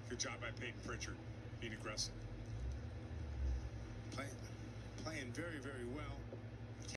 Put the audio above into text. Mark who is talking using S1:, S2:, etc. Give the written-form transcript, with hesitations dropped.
S1: Good job by Payton Pritchard, being aggressive.
S2: Playing very, very well.